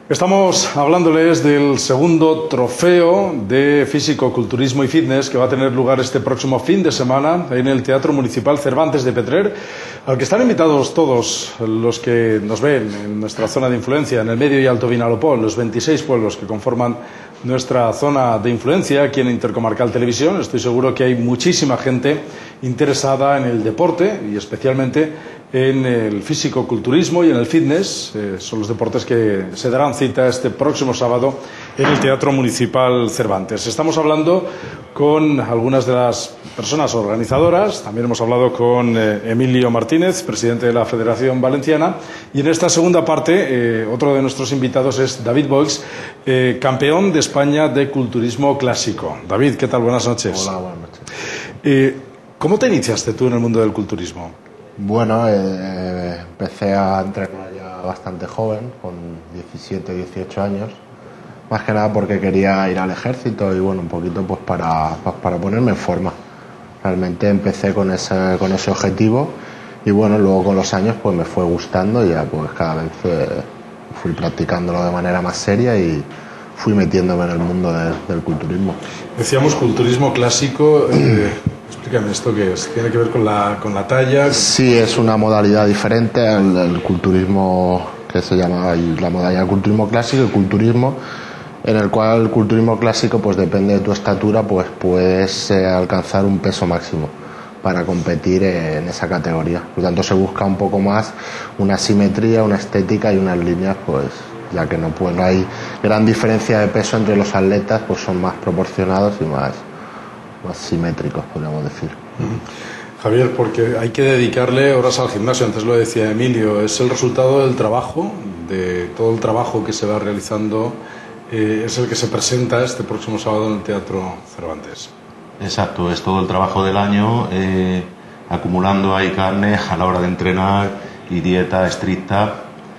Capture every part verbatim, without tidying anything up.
Estamos hablándoles del segundo trofeo de Físico, Culturismo y Fitness que va a tener lugar este próximo fin de semana en el Teatro Municipal Cervantes de Petrer, al que están invitados todos los que nos ven en nuestra zona de influencia, en el Medio y Alto Vinalopó, los veintiséis pueblos que conforman nuestra zona de influencia aquí en Intercomarcal Televisión. Estoy seguro que hay muchísima gente interesada en el deporte y especialmente en el físico-culturismo y en el fitness. Eh, son los deportes que se darán cita este próximo sábado en el Teatro Municipal Cervantes. Estamos hablando con algunas de las personas organizadoras. También hemos hablado con eh, Emilio Martínez, presidente de la Federación Valenciana. Y en esta segunda parte, eh, otro de nuestros invitados es David Boix, eh, campeón de España de culturismo clásico. David, ¿qué tal? Buenas noches. Hola, buenas noches. Eh, ¿Cómo te iniciaste tú en el mundo del culturismo? Bueno, eh, empecé a entrenar ya bastante joven, con diecisiete, dieciocho años, más que nada porque quería ir al ejército y bueno, un poquito pues para, para ponerme en forma. Realmente empecé con ese, con ese objetivo y bueno, luego con los años pues me fue gustando y ya pues cada vez eh, fui practicándolo de manera más seria y fui metiéndome en el mundo de, del culturismo. Decíamos culturismo clásico. Eh... Explícame esto qué es. ¿Tiene que ver con la, con la talla? Sí, es una modalidad diferente al, al culturismo que se llama la modalidad del culturismo clásico y culturismo, en el cual el culturismo clásico pues depende de tu estatura, pues puedes eh, alcanzar un peso máximo para competir en esa categoría. Por lo tanto se busca un poco más una simetría, una estética y unas líneas, pues ya que no, pues, no hay gran diferencia de peso entre los atletas, pues son más proporcionados y más más simétricos, podríamos decir. Uh-huh. Javier, porque hay que dedicarle horas al gimnasio, antes lo decía Emilio, es el resultado del trabajo, de todo el trabajo que se va realizando, eh, es el que se presenta este próximo sábado en el Teatro Cervantes. Exacto, es todo el trabajo del año, eh, acumulando ahí carne a la hora de entrenar y dieta estricta.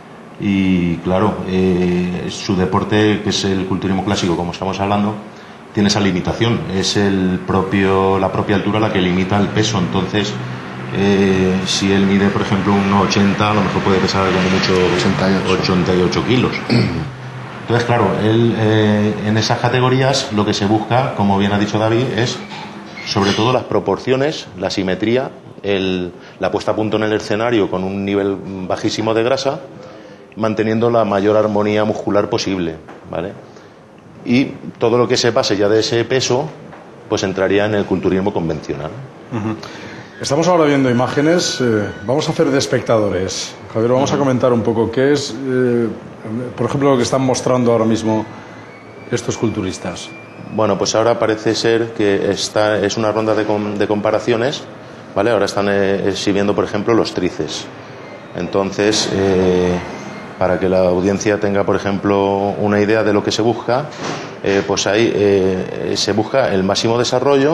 Y claro, eh, su deporte, que es el culturismo clásico, como estamos hablando, tiene esa limitación, es el propio, la propia altura la que limita el peso. Entonces eh, si él mide por ejemplo uno ochenta, a lo mejor puede pesar como mucho ochenta y ocho kilos. Entonces claro, él eh, en esas categorías lo que se busca, como bien ha dicho David, es sobre todo las proporciones, la simetría, el, la puesta a punto en el escenario con un nivel bajísimo de grasa, manteniendo la mayor armonía muscular posible, ¿vale? Y todo lo que se pase ya de ese peso pues entraría en el culturismo convencional. Uh-huh. Estamos ahora viendo imágenes, eh, vamos a hacer de espectadores. Javier, vamos uh-huh. a comentar un poco qué es, eh, por ejemplo, lo que están mostrando ahora mismo estos culturistas. Bueno, pues ahora parece ser que esta es una ronda de, com- de comparaciones, ¿vale? Ahora están eh, exhibiendo, por ejemplo, los tríceps. Entonces, eh, para que la audiencia tenga, por ejemplo, una idea de lo que se busca, eh, pues ahí eh, se busca el máximo desarrollo,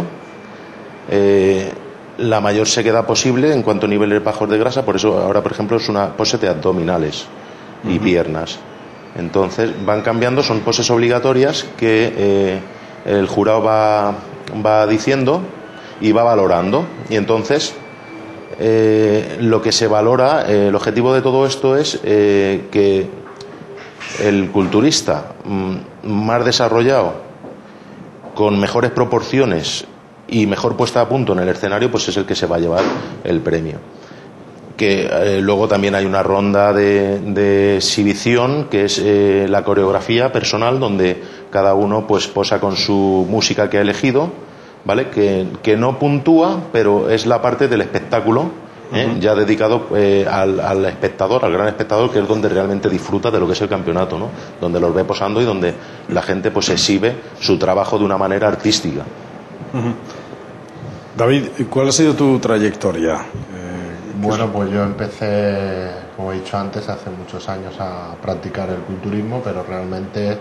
eh, la mayor sequedad posible en cuanto a niveles bajos de grasa. Por eso ahora, por ejemplo, es una pose de abdominales y uh-huh. piernas. Entonces van cambiando, son poses obligatorias que eh, el jurado va, va diciendo y va valorando. Y entonces Eh, lo que se valora, eh, el objetivo de todo esto es eh, que el culturista mm, más desarrollado, con mejores proporciones y mejor puesta a punto en el escenario, pues es el que se va a llevar el premio. Que eh, luego también hay una ronda de, de exhibición, que es eh, la coreografía personal, donde cada uno pues posa con su música que ha elegido, ¿vale? Que, que no puntúa, pero es la parte del espectáculo, ¿eh? Uh-huh. Ya dedicado eh, al, al espectador, al gran espectador, que es donde realmente disfruta de lo que es el campeonato, ¿no? Donde los ve posando y donde la gente pues exhibe su trabajo de una manera artística. Uh-huh. David, ¿cuál ha sido tu trayectoria? Eh, bueno, pues yo empecé, como he dicho antes, hace muchos años a practicar el culturismo, pero realmente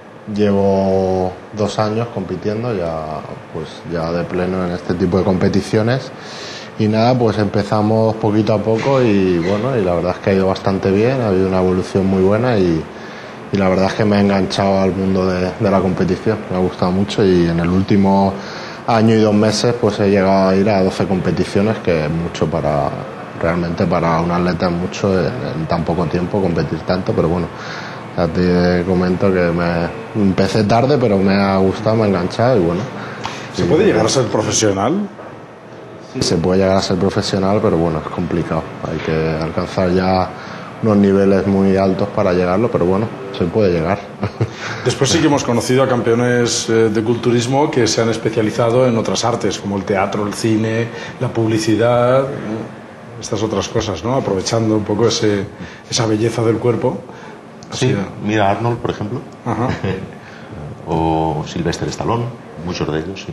llevo dos años compitiendo ya, pues ya de pleno en este tipo de competiciones. Y nada, pues empezamos poquito a poco y bueno, y la verdad es que ha ido bastante bien, ha habido una evolución muy buena y, y la verdad es que me ha enganchado al mundo de, de la competición, me ha gustado mucho y en el último año y dos meses pues he llegado a ir a doce competiciones, que es mucho para, realmente para un atleta es mucho en, en tan poco tiempo competir tanto, pero bueno, Ya te comento que me empecé tarde, pero me ha gustado, me ha enganchado y bueno. ¿Se puede llegar a ser profesional? Sí, se puede llegar a ser profesional, pero bueno, es complicado. Hay que alcanzar ya unos niveles muy altos para llegarlo, pero bueno, se puede llegar. Después sí que hemos conocido a campeones de culturismo que se han especializado en otras artes, como el teatro, el cine, la publicidad, estas otras cosas, ¿no? Aprovechando un poco ese, esa belleza del cuerpo. Sí, mira Arnold, por ejemplo. Ajá. O Sylvester Stallone, muchos de ellos, sí.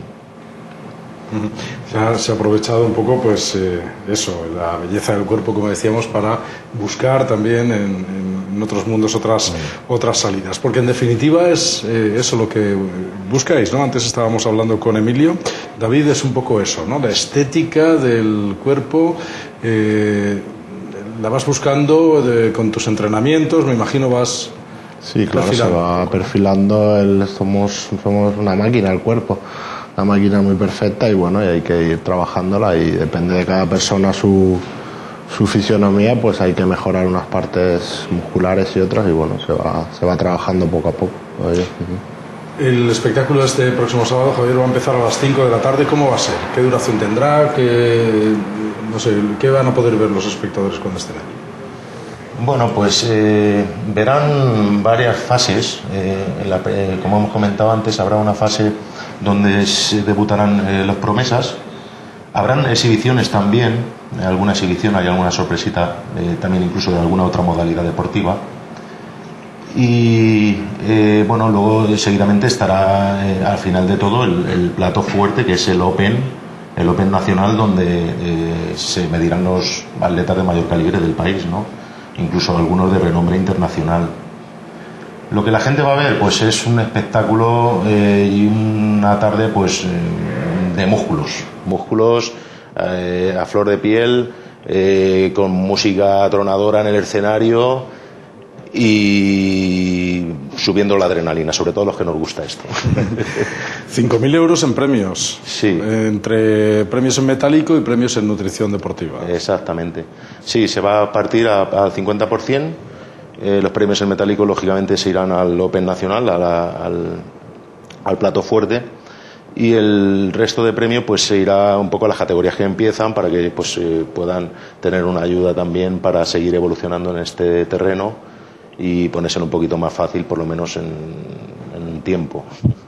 Se ha, se ha aprovechado un poco, pues, eh, eso, la belleza del cuerpo, como decíamos, para buscar también en, en otros mundos otras, otras salidas. Porque en definitiva es eh, eso lo que buscáis, ¿no? Antes estábamos hablando con Emilio. David, es un poco eso, ¿no? La estética del cuerpo. Eh, la vas buscando de, con tus entrenamientos, me imagino vas... Sí, claro, se va perfilando, el, somos, somos una máquina, el cuerpo, una máquina muy perfecta y bueno, y hay que ir trabajándola y depende de cada persona su, su fisionomía, pues hay que mejorar unas partes musculares y otras y bueno, se va, se va trabajando poco a poco. El espectáculo de este próximo sábado, Javier, va a empezar a las cinco de la tarde. ¿Cómo va a ser? ¿Qué duración tendrá? ¿Qué, no sé, ¿qué van a poder ver los espectadores cuando estén ahí? Bueno, pues eh, verán varias fases. Eh, en la, eh, como hemos comentado antes, habrá una fase donde se debutarán eh, los promesas. Habrán exhibiciones también, alguna exhibición, hay alguna sorpresita, eh, también incluso de alguna otra modalidad deportiva. Y eh, bueno, luego seguidamente estará eh, al final de todo el, el plato fuerte, que es el Open, el Open nacional, donde eh, se medirán los atletas de mayor calibre del país, ¿no? Incluso algunos de renombre internacional. Lo que la gente va a ver, pues es un espectáculo eh, y una tarde, pues eh, de músculos, músculos eh, a flor de piel, eh, con música atronadora en el escenario y subiendo la adrenalina, sobre todo los que nos gusta esto. cinco mil euros en premios. Sí. Entre premios en metálico y premios en nutrición deportiva. Exactamente. Sí, se va a partir al cincuenta por ciento. Eh, los premios en metálico, lógicamente, se irán al Open Nacional, a la, al, al plato fuerte. Y el resto de premio pues se irá un poco a las categorías que empiezan para que pues eh, puedan tener una ayuda también para seguir evolucionando en este terreno y ponerse un poquito más fácil, por lo menos en, en tiempo.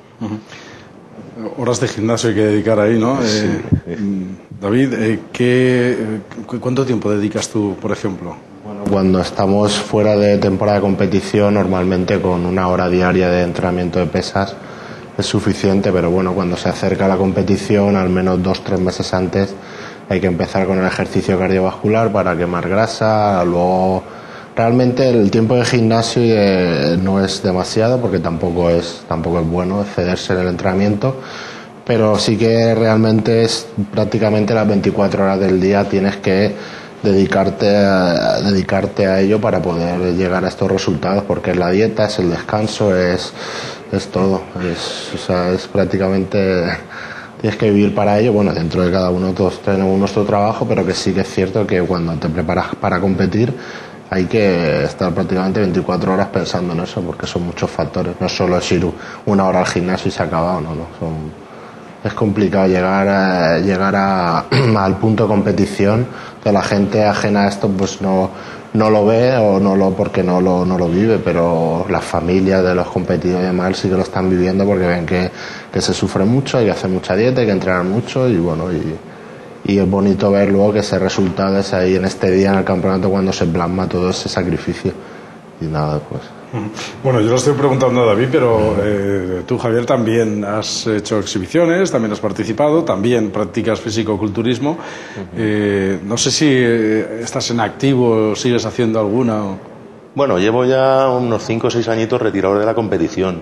Uh-huh. Horas de gimnasio hay que dedicar ahí, ¿no? Sí. Eh, David, eh, ¿qué, ¿cuánto tiempo dedicas tú, por ejemplo? Bueno, cuando estamos fuera de temporada de competición, normalmente con una hora diaria de entrenamiento de pesas es suficiente, pero bueno, cuando se acerca la competición, al menos dos, tres meses antes, hay que empezar con el ejercicio cardiovascular para quemar grasa, luego... Realmente el tiempo de gimnasio eh, no es demasiado porque tampoco es, tampoco es bueno excederse en el entrenamiento, pero sí que realmente es prácticamente las veinticuatro horas del día tienes que dedicarte a, dedicarte a ello para poder llegar a estos resultados, porque es la dieta, es el descanso, es, es todo, es, o sea, es prácticamente... Tienes que vivir para ello, bueno, dentro de cada uno todos tenemos nuestro trabajo, pero que sí que es cierto que cuando te preparas para competir hay que estar prácticamente veinticuatro horas pensando en eso, porque son muchos factores. No solo es ir una hora al gimnasio y se ha acabado, no, no. Son, es complicado llegar a, llegar a, al punto de competición, que la gente ajena a esto pues no, no lo ve o no lo porque no lo, no lo vive, pero las familias de los competidores y demás sí que lo están viviendo porque ven que, que se sufre mucho, hay que hacer mucha dieta, hay que entrenar mucho y bueno, y y es bonito ver luego que ese resultado es ahí en este día en el campeonato cuando se plasma todo ese sacrificio y nada, pues. Bueno, yo lo estoy preguntando a David, pero eh, tú, Javier, también has hecho exhibiciones, también has participado, también practicas físico-culturismo. Uh-huh. eh, no sé si eh, estás en activo o sigues haciendo alguna. O... Bueno, llevo ya unos cinco o seis añitos retirado de la competición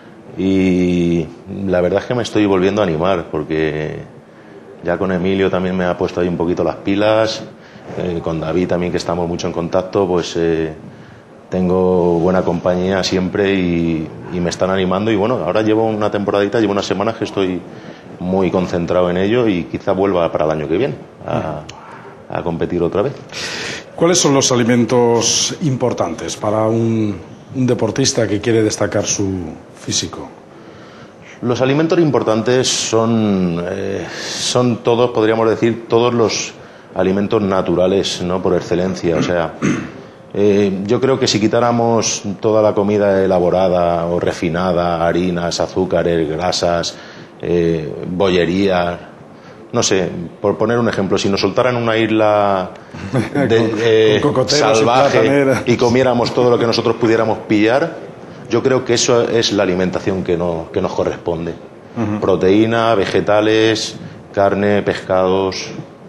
y la verdad es que me estoy volviendo a animar porque ya con Emilio también me ha puesto ahí un poquito las pilas, eh, con David también que estamos mucho en contacto, pues eh, tengo buena compañía siempre y, y me están animando y bueno, ahora llevo una temporadita, llevo unas semanas que estoy muy concentrado en ello y quizá vuelva para el año que viene a, a competir otra vez. ¿Cuáles son los alimentos importantes para un un deportista que quiere destacar su físico? Los alimentos importantes son, eh, son todos, podríamos decir, todos los alimentos naturales, ¿no? Por excelencia. O sea, eh, yo creo que si quitáramos toda la comida elaborada o refinada, harinas, azúcares, grasas, eh, bollería, no sé, por poner un ejemplo, si nos soltaran una isla de, con, eh, con salvaje y, y comiéramos todo lo que nosotros pudiéramos pillar, yo creo que eso es la alimentación que, no, que nos corresponde. Uh-huh. Proteína, vegetales, carne, pescados,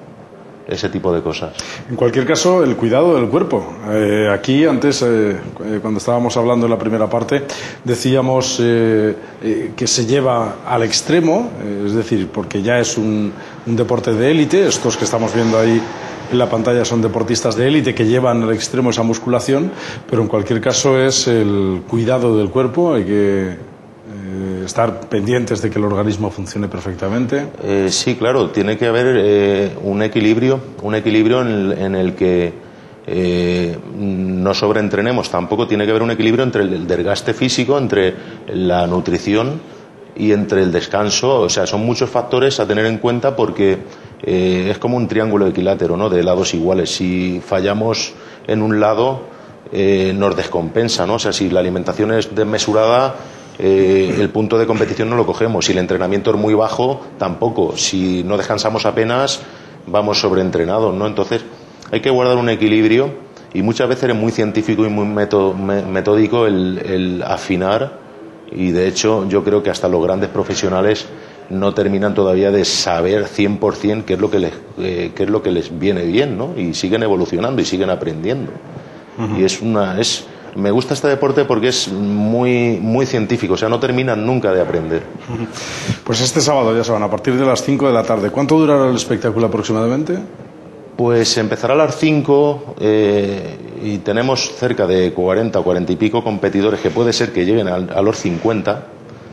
ese tipo de cosas. En cualquier caso, el cuidado del cuerpo. Eh, aquí antes, eh, cuando estábamos hablando en la primera parte, decíamos eh, eh, que se lleva al extremo, eh, es decir, porque ya es un, un deporte de élite. Estos que estamos viendo ahí en la pantalla son deportistas de élite que llevan al extremo esa musculación, pero en cualquier caso es el cuidado del cuerpo. Hay que eh, estar pendientes de que el organismo funcione perfectamente. Eh, sí, claro, tiene que haber eh, un equilibrio, un equilibrio en el, en el que eh, no sobreentrenemos. Tampoco tiene que haber un equilibrio entre el desgaste físico, entre la nutrición y entre el descanso. O sea, son muchos factores a tener en cuenta porque eh, es como un triángulo equilátero, ¿no? De lados iguales. Si fallamos en un lado, eh, nos descompensa, ¿no? O sea, si la alimentación es desmesurada, eh, el punto de competición no lo cogemos. Si el entrenamiento es muy bajo, tampoco. Si no descansamos apenas, vamos sobreentrenados, ¿no? Entonces, hay que guardar un equilibrio y muchas veces es muy científico y muy metódico el, el afinar. Y de hecho yo creo que hasta los grandes profesionales no terminan todavía de saber cien por ciento qué es lo que les, eh, qué es lo que les viene bien, ¿no? Y siguen evolucionando y siguen aprendiendo. Uh-huh. Y es una es me gusta este deporte porque es muy muy científico, o sea, no terminan nunca de aprender. Uh-huh. Pues este sábado ya saben, a partir de las cinco de la tarde. ¿Cuánto durará el espectáculo aproximadamente? Pues empezará a las cinco eh, y tenemos cerca de cuarenta o cuarenta y pico competidores que puede ser que lleguen a, a los cincuenta.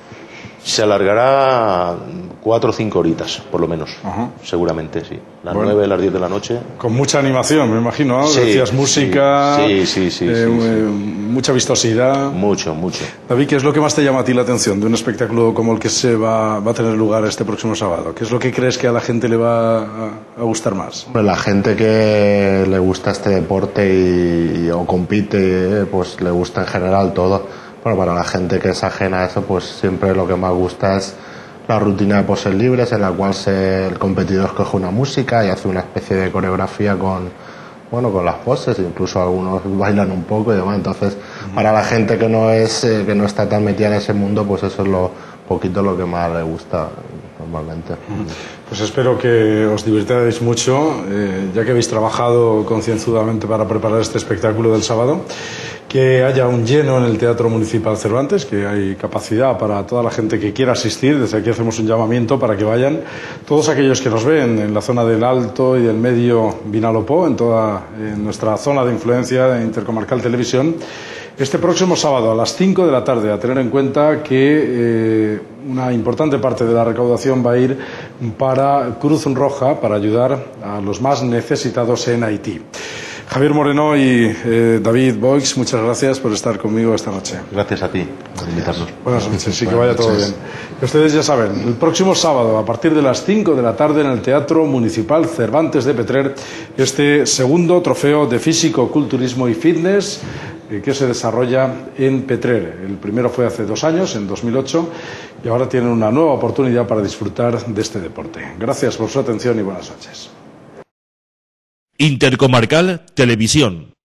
Se alargará cuatro o cinco horitas, por lo menos. Ajá. Seguramente, sí. Las bueno, nueve, las diez de la noche. Con mucha animación, me imagino, ¿no? Sí, decías música, sí, sí, sí, eh, sí, sí. mucha vistosidad. Mucho, mucho. David, ¿qué es lo que más te llama a ti la atención de un espectáculo como el que se va, va a tener lugar este próximo sábado? ¿Qué es lo que crees que a la gente le va a, a gustar más? Pues la gente que le gusta este deporte y, y o compite, pues le gusta en general todo. Bueno, para la gente que es ajena a eso, pues siempre lo que más gusta es la rutina de poses libres, en la cual se, el competidor escoge una música y hace una especie de coreografía con, bueno, con las poses, incluso algunos bailan un poco y demás. Entonces, uh-huh. para la gente que no es eh, que no está tan metida en ese mundo, pues eso es lo poquito lo que más le gusta normalmente. Uh-huh. Pues espero que os divirtáis mucho, eh, ya que habéis trabajado concienzudamente para preparar este espectáculo del sábado. Que haya un lleno en el Teatro Municipal Cervantes, que hay capacidad para toda la gente que quiera asistir. Desde aquí hacemos un llamamiento para que vayan todos aquellos que nos ven en la zona del Alto y del Medio Vinalopó, en toda en nuestra zona de influencia de Intercomarcal Televisión, este próximo sábado a las cinco de la tarde, a tener en cuenta que eh, una importante parte de la recaudación va a ir para Cruz Roja, para ayudar a los más necesitados en Haití. Javier Moreno y eh, David Boix, muchas gracias por estar conmigo esta noche. Gracias a ti por invitarnos. Buenas noches, sí, que vaya todo bien. Y ustedes ya saben, el próximo sábado a partir de las cinco de la tarde en el Teatro Municipal Cervantes de Petrer, este segundo trofeo de físico, culturismo y fitness eh, que se desarrolla en Petrer. El primero fue hace dos años, en dos mil ocho, y ahora tienen una nueva oportunidad para disfrutar de este deporte. Gracias por su atención y buenas noches. Intercomarcal Televisión.